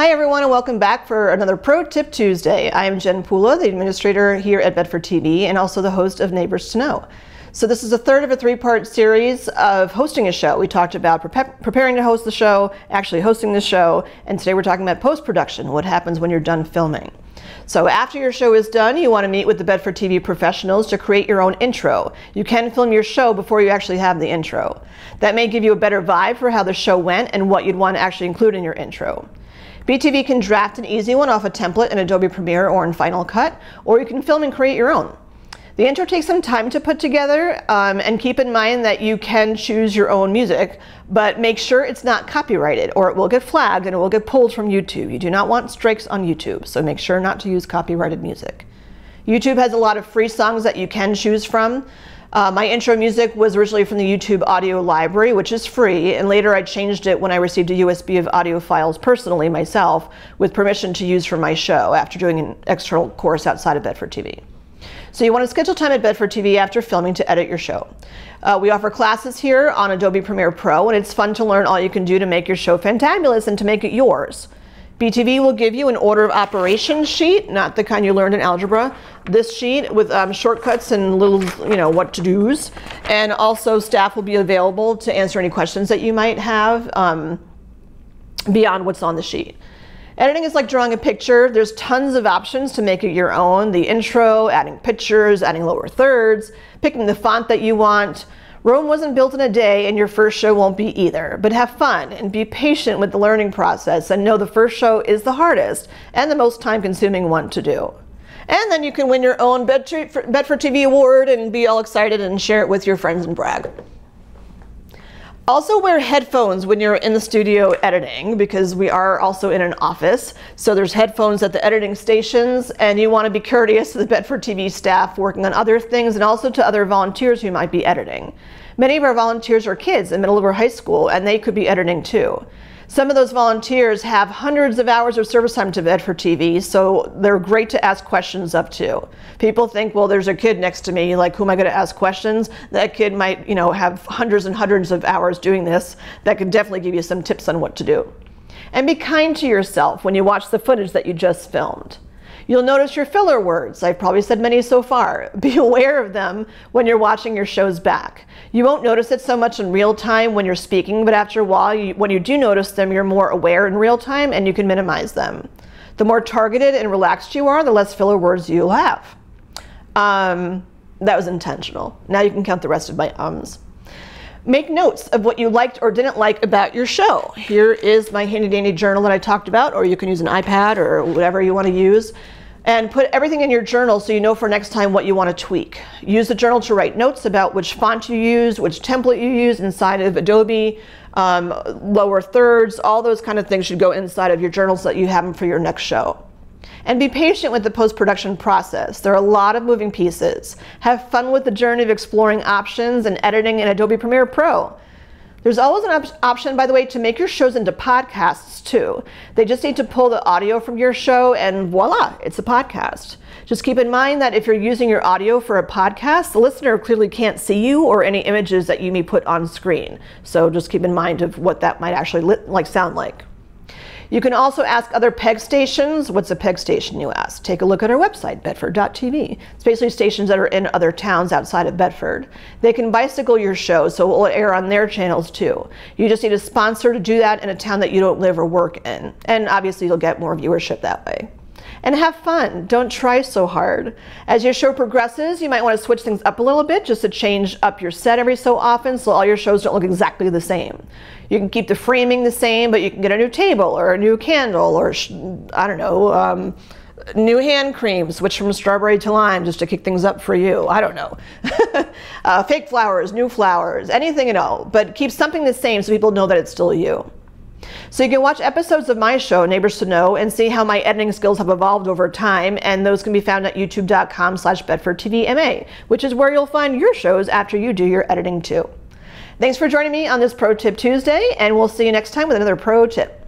Hi everyone, and welcome back for another Pro Tip Tuesday. I am Jen Pula, the administrator here at Bedford TV and also the host of Neighbors to Know. So this is the third of a three-part series of hosting a show. We talked about preparing to host the show, actually hosting the show, and today we're talking about post-production, what happens when you're done filming. So after your show is done, you want to meet with the Bedford TV professionals to create your own intro. You can film your show before you actually have the intro. That may give you a better vibe for how the show went and what you'd want to actually include in your intro. BTV can draft an easy one off a template in Adobe Premiere or in Final Cut, or you can film and create your own. The intro takes some time to put together, and keep in mind that you can choose your own music, but make sure it's not copyrighted or it will get flagged and it will get pulled from YouTube. You do not want strikes on YouTube, so make sure not to use copyrighted music. YouTube has a lot of free songs that you can choose from. My intro music was originally from the YouTube audio library, which is free, and later I changed it when I received a USB of audio files personally myself with permission to use for my show after doing an external course outside of Bedford TV. So you want to schedule time at Bedford TV after filming to edit your show. We offer classes here on Adobe Premiere Pro, and it's fun to learn all you can do to make your show fantabulous and to make it yours. BTV will give you an order of operations sheet, not the kind you learned in algebra. This sheet with shortcuts and little, what to do's. And also staff will be available to answer any questions that you might have beyond what's on the sheet. Editing is like drawing a picture. There's tons of options to make it your own. The intro, adding pictures, adding lower thirds, picking the font that you want. Rome wasn't built in a day, and your first show won't be either. But have fun and be patient with the learning process and know the first show is the hardest and the most time-consuming one to do. And then you can win your own Bedford TV award and be all excited and share it with your friends and brag. Also wear headphones when you're in the studio editing, because we are also in an office. So there's headphones at the editing stations, and you want to be courteous to the Bedford TV staff working on other things and also to other volunteers who might be editing. Many of our volunteers are kids in middle or high school, and they could be editing too. Some of those volunteers have hundreds of hours of service time to Bedford TV, so they're great to ask questions of too. People think, well, there's a kid next to me, like, who am I going to ask questions? That kid might, have hundreds and hundreds of hours doing this. That could definitely give you some tips on what to do. And be kind to yourself when you watch the footage that you just filmed. You'll notice your filler words. I've probably said many so far. Be aware of them when you're watching your shows back. You won't notice it so much in real time when you're speaking, but after a while, when you do notice them, you're more aware in real time and you can minimize them. The more targeted and relaxed you are, the less filler words you'll have. That was intentional. Now you can count the rest of my ums. Make notes of what you liked or didn't like about your show. Here is my handy dandy journal that I talked about, or you can use an iPad or whatever you want to use. And put everything in your journal so you know for next time what you want to tweak. Use the journal to write notes about which font you use, which template you use inside of Adobe, lower thirds, all those kind of things should go inside of your journal so that you have them for your next show. And be patient with the post-production process. There are a lot of moving pieces. Have fun with the journey of exploring options and editing in Adobe Premiere Pro. There's always an option, by the way, to make your shows into podcasts too. They just need to pull the audio from your show and voila, it's a podcast. Just keep in mind that if you're using your audio for a podcast, the listener clearly can't see you or any images that you may put on screen. So just keep in mind of what that might actually sound like. You can also ask other PEG stations. What's a PEG station, you ask? Take a look at our website, bedford.tv. It's basically stations that are in other towns outside of Bedford. They can bicycle your show, so it will air on their channels too. You just need a sponsor to do that in a town that you don't live or work in. And obviously you'll get more viewership that way. And have fun. Don't try so hard. As your show progresses, you might want to switch things up a little bit just to change up your set every so often so all your shows don't look exactly the same. You can keep the framing the same, but you can get a new table or a new candle or, I don't know, new hand cream, switch from strawberry to lime just to kick things up for you. I don't know. Fake flowers, new flowers, anything at all. But keep something the same so people know that it's still you. So you can watch episodes of my show, Neighbors to Know, and see how my editing skills have evolved over time, and those can be found at youtube.com/BedfordTVMA, which is where you'll find your shows after you do your editing too. Thanks for joining me on this Pro Tip Tuesday, and we'll see you next time with another Pro Tip.